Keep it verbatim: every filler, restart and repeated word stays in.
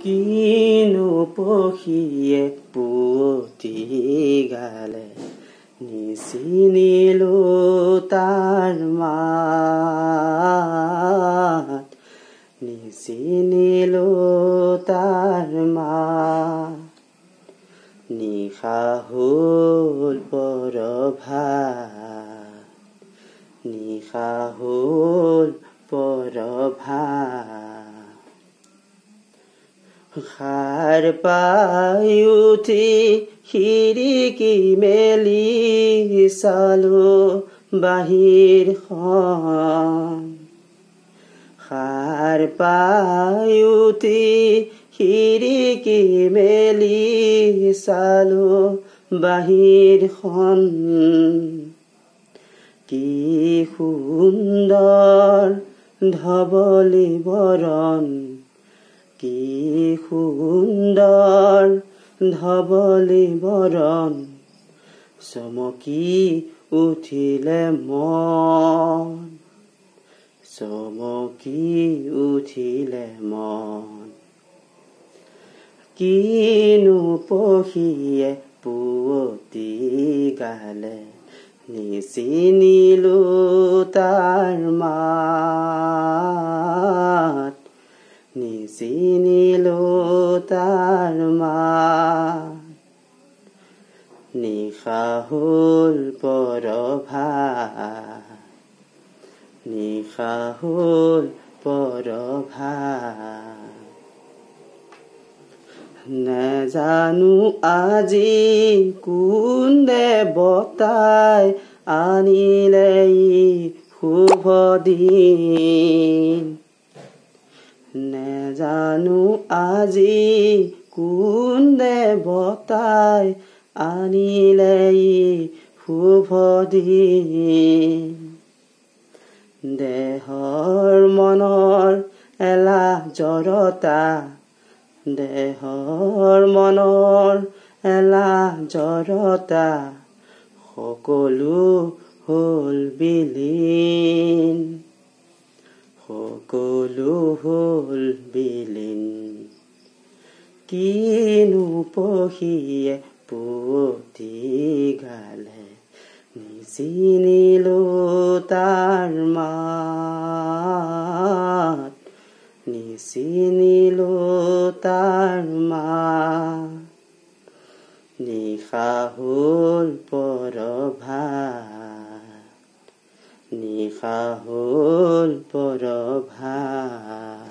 কিনো পখিয়ে পুৱতি গালে নিচিনিলো তাৰ মাত নিচিনিলো তাৰ মাত নিশা হ'ল পৰভাত নিশা হ'ল পৰভাত সাৰ পাই উঠি খিৰিকী মেলি চালো বাহিৰখন সাৰ পাই উঠি খিৰিকী মেলি চালো বাহিৰখন কি সুন্দৰ ধৱলী বৰণ কি সুন্দৰ ধৱলী বৰণ চমকি উঠিলে মন চমকি উঠিলে মন কিনো পখিয়ে পুৱতি গালে নিচিনিলো তাৰ মাত নিচিনিলো তাৰ মাত নিশা হ'ল পৰভাত নিশা হ'ল পৰভাত নেজানো আজি কোন দেৱতাই আনিলে শুভ দিন নেজানো আজি কোন দেৱতাই আনিলে শুভ দিন দেহৰ মনৰ এলাহ জড়তা দেহৰ মনৰ এলাহ জড়তা সকলো হ'ল বিলীন সকলো হ'ল বিলীন কিনো পখিয়ে পুৱতি গালে নিচিনিলো তাৰ মাত নিচিনিলো তাৰ মাত নিশা হ'ল পৰভাত নিশা হ'ল পৰভাত।